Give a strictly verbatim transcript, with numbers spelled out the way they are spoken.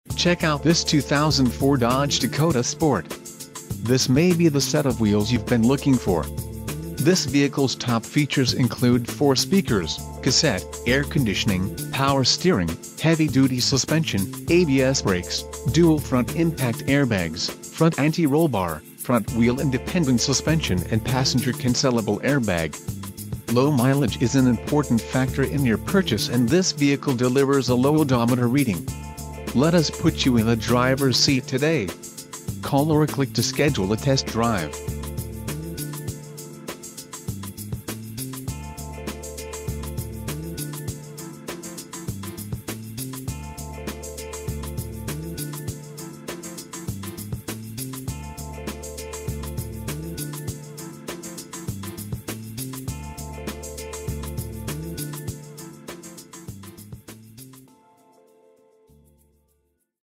Check out this two thousand four Dodge Dakota Sport. This may be the set of wheels you've been looking for. This vehicle's top features include four speakers, cassette, air conditioning, power steering, heavy-duty suspension, A B S brakes, dual front impact airbags, front anti-roll bar, front wheel independent suspension and passenger cancelable airbag. Low mileage is an important factor in your purchase, and this vehicle delivers a low odometer reading. Let us put you in the driver's seat today. Call or click to schedule a test drive.